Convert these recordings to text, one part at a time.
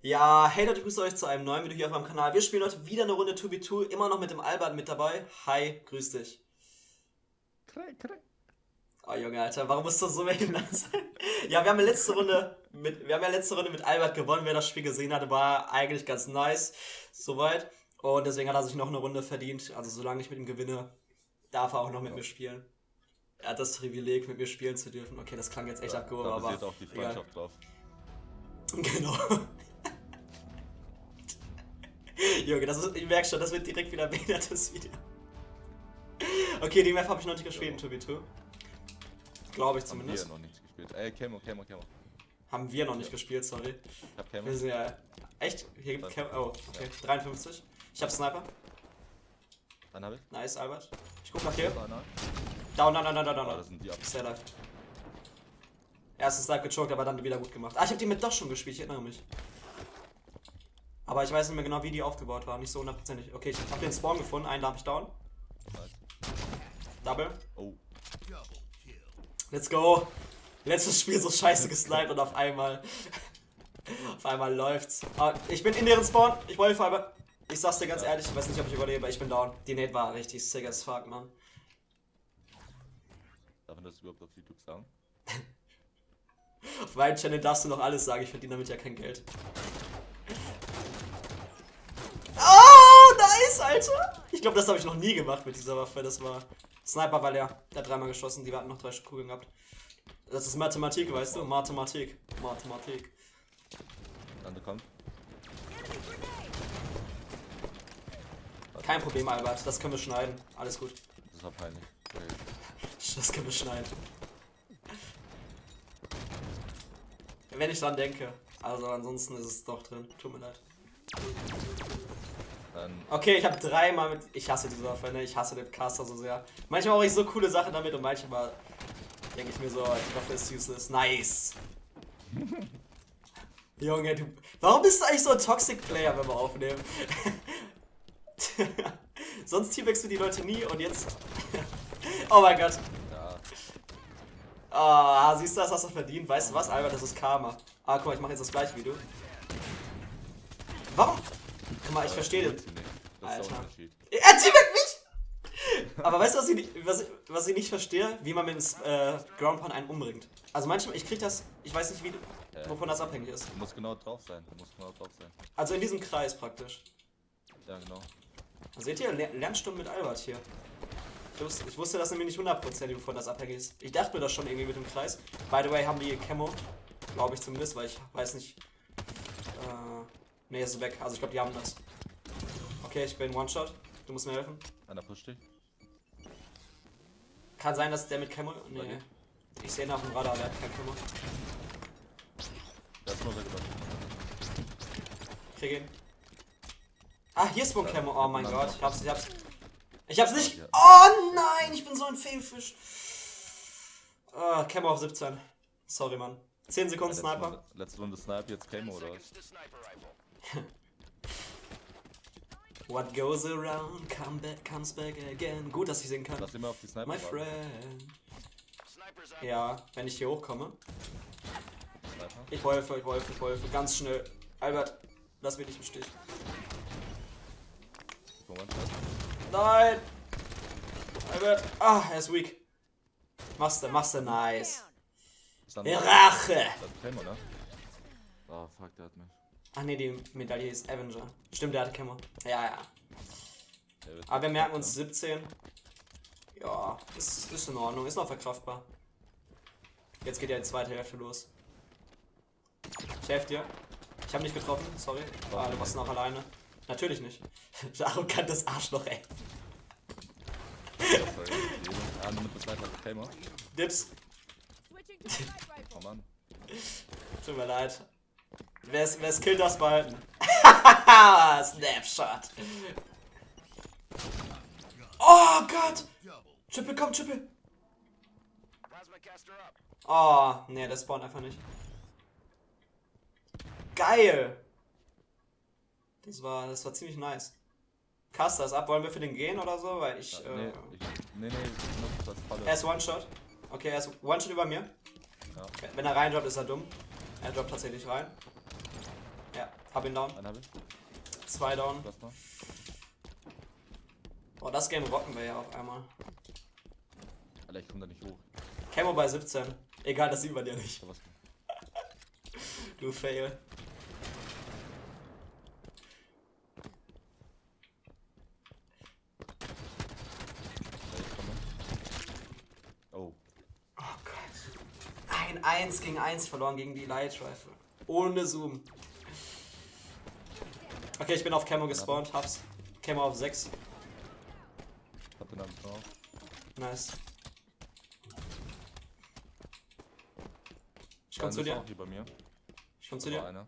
Ja, hey Leute, ich grüße euch zu einem neuen Video hier auf meinem Kanal. Wir spielen heute wieder eine Runde 2v2, immer noch mit dem Albert mit dabei. Hi, grüß dich. Oh Junge, Alter, warum musst du so behindert sein? Ja, wir haben ja letzte Runde mit Albert gewonnen. Wer das Spiel gesehen hatte, war eigentlich ganz nice, soweit. Und deswegen hat er sich noch eine Runde verdient. Also solange ich mit ihm gewinne, darf er auch noch mit mir spielen. Er hat das Privileg, mit mir spielen zu dürfen. Okay, das klang jetzt echt abgehoben, aber da basiert auch die Freundschaft drauf. Genau. Junge, ich merke schon, das wird direkt wieder ein behindertes Video. Okay, die Map habe ich noch nicht gespielt in 2v2. Glaube ich zumindest. Haben wir noch nicht gespielt. Camo. Haben wir noch nicht gespielt, sorry. Ich hab Camo. Wir sind ja... Echt? Hier gibt Camo... Oh, okay. 53. Ich hab Sniper. Dann habe ich. Nice, Albert. Ich guck nach hier. Down. Down. Das sind die ab. Sehr live. Erstes Snipe gechoked, aber dann wieder gut gemacht. Ah, ich hab die mit doch schon gespielt, ich erinnere mich. Aber ich weiß nicht mehr genau, wie die aufgebaut waren. Nicht so hundertprozentig. Okay, ich hab den Spawn gefunden. Einen darf ich down. Double. Oh. Let's go. Letztes Spiel so scheiße gesniped und auf einmal läuft's. Ah, ich bin in deren Spawn. Ich wollte aber. Ich sag's dir ganz ehrlich, ich weiß nicht, ob ich überlebe. Ich bin down. Die Nate war richtig sick as fuck, man. Darf man das überhaupt auf YouTube sagen? Auf meinem Channel darfst du noch alles sagen. Ich verdiene damit ja kein Geld. Oh, nice, Alter. Ich glaube, das habe ich noch nie gemacht mit dieser Waffe. Das war... Sniper war leer. Der hat dreimal geschossen. Die hatten noch 3 Kugeln gehabt. Das ist Mathematik, weißt du? Mathematik. Lande kommt. Kein Problem, Albert. Das können wir schneiden. Alles gut. Das war peinlich. Okay. Das können wir schneiden. Wenn ich dran denke. Also ansonsten ist es doch drin. Tut mir leid. Okay, ich habe 3-mal mit... Ich hasse diese Waffe, ne? Ich hasse den Caster so sehr. Manchmal mache ich so coole Sachen damit und manchmal denke ich mir so, die Waffe ist useless. Nice! Junge, du... Warum bist du eigentlich so ein Toxic Player, wenn wir aufnehmen? Sonst teambackst du die Leute nie und jetzt... Oh mein Gott. Ja. Ah, siehst du, das hast du verdient. Weißt du was, Albert, das ist Karma. Ah, guck mal, ich mache jetzt das gleiche Video. Warum? Guck mal, ich verstehe den. Alter. Er teambackt mich! Aber weißt du, was ich nicht verstehe? Wie man mit dem Ground Pound einen umbringt. Also manchmal, ich krieg das, ich weiß nicht, wovon das abhängig ist. Du musst genau drauf sein. Also in diesem Kreis praktisch. Ja, genau. Seht ihr, Lernstunden mit Albert hier. Ich wusste das nämlich nicht 100%, wovon das abhängig ist. Ich dachte mir das schon irgendwie mit dem Kreis. By the way, haben die Camo. Glaube ich zumindest, weil ich weiß nicht. Ne, ist weg. Also ich glaube, die haben das. Okay, ich bin One-Shot. Du musst mir helfen. Einer pusht dich. Kann sein, dass der mit Camo... Nee. Ich sehe ihn auf dem Radar, der hat kein Camo. Der ist nur weggebracht. Krieg ihn. Ah, hier ist wohl Camo. Oh mein Gott, ich hab's nicht. Oh nein, ich bin so ein Fehlfisch. Camo auf 17. Sorry, Mann. 10 Sekunden Sniper. Letzte Runde Sniper, jetzt Camo oder was? What goes around, comes back again. Gut, dass ich singen kann. Lass immer auf die Sniper. My friend. Ja, wenn ich hier hochkomme. Ich wolfe. Ganz schnell. Albert, lass mich nicht im Stich. Nein! Albert! Ah, er ist weak. Machst du, nice. Rache! Camo, ne? Oh, fuck, der hat mich. Ach ne, die Medaille ist Avenger. Stimmt, der hat Camo. Ja. Aber wir merken uns 17. Ja, ist in Ordnung, ist noch verkraftbar. Jetzt geht ja die zweite Hälfte los. Ich helfe dir. Ich habe nicht getroffen, sorry. Ah, du warst noch alleine. Natürlich nicht. Arrogantes Arschloch, ey. Dips. Oh Mann. Tut mir leid. Wer killt das behalten? Snapshot. Oh Gott. Triple, komm, Triple. Oh, nee, der spawnt einfach nicht. Geil. Das war ziemlich nice. Caster ist ab, wollen wir für den gehen oder so? Weil ich. Nee, das Falle. Er ist One-Shot. Okay, er ist One-Shot über mir. Ja. Wenn er reindroppt, ist er dumm. Er droppt tatsächlich rein. Ja. Hab ihn down. Einen hab ich. 2 down. Lass mal. Oh, das Game rocken wir ja auf einmal. Alter, ich komm da nicht hoch. Camo bei 17. Egal, das sieht man ja nicht. Ja, was? Du Fail. Oh. Oh Gott. Ein 1 gegen 1 verloren gegen die Light Rifle. Ohne Zoom. Okay, ich bin auf Camo gespawnt, hab's. Camo auf 6. Hab den Abend drauf. Nice. Ich komm zu dir. Hier bei mir. Ich komm zu Da war dir. einer.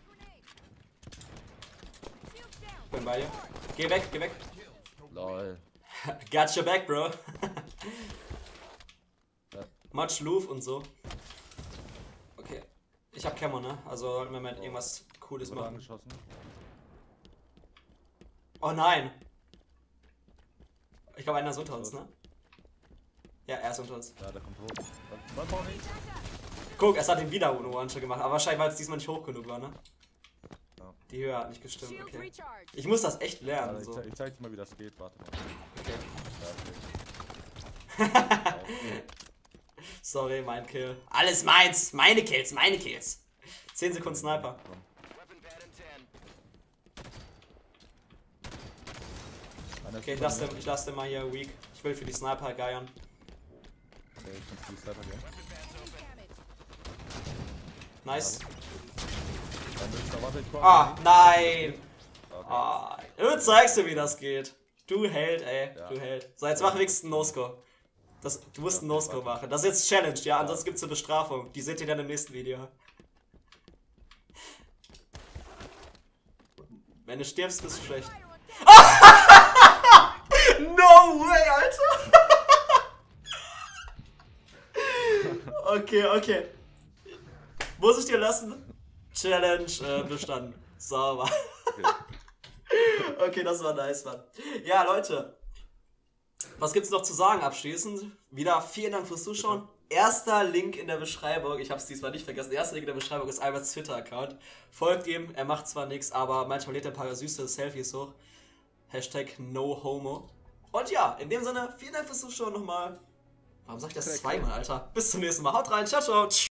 Bin bei dir. Geh weg, geh weg. Lol. Got your back, bro. Ja. Much Loof und so. Okay. Ich hab Camo, ne? Also sollten wir mit irgendwas Cooles Wurde machen. angeschossen. Oh nein! Ich glaube, einer ist unter uns, ne? Ja, er ist unter uns. Ja, der kommt hoch. Mein Pony. Guck, es hat ihn wieder ohne One-Shot gemacht, aber wahrscheinlich, weil es diesmal nicht hoch genug war, ne? Ja. Die Höhe hat nicht gestimmt, okay. Ich muss das echt lernen, Ja, so. ich zeig dir mal, wie das geht. Warte mal. Okay. Ja, okay. Sorry, mein Kill. Alles meins! Meine Kills, meine Kills! 10 Sekunden Sniper. Komm. Okay, ich lass den mal hier weak. Ich will für die Sniper geiern. Okay, ich kann für die Sniper gehen. Nice. Dann will ich noch warte, ich komm. Ah, nein! Okay. Ah, du zeigst dir, wie das geht. Du Held, ey. Ja. Du Held. So, jetzt mach wenigstens einen No-Score. Du musst einen No-Score machen. Das ist jetzt Challenge, ja? Ansonsten gibt's eine Bestrafung. Die seht ihr dann im nächsten Video. Wenn du stirbst, bist du schlecht. No way, Alter! Okay, okay. Muss ich dir lassen? Challenge bestanden. Sauber. Okay. Okay, das war nice, Mann. Ja, Leute. Was gibt's noch zu sagen abschließend? Wieder vielen Dank fürs Zuschauen. Erster Link in der Beschreibung, ich habe es diesmal nicht vergessen, der erste Link in der Beschreibung ist Alberts Twitter-Account. Folgt ihm, er macht zwar nichts, aber manchmal lädt er ein paar süße Selfies hoch. Hashtag NoHomo. Und ja, in dem Sinne, vielen Dank fürs Zuschauen nochmal. Warum sag ich das zweimal, Alter? Bis zum nächsten Mal. Haut rein, ciao, ciao.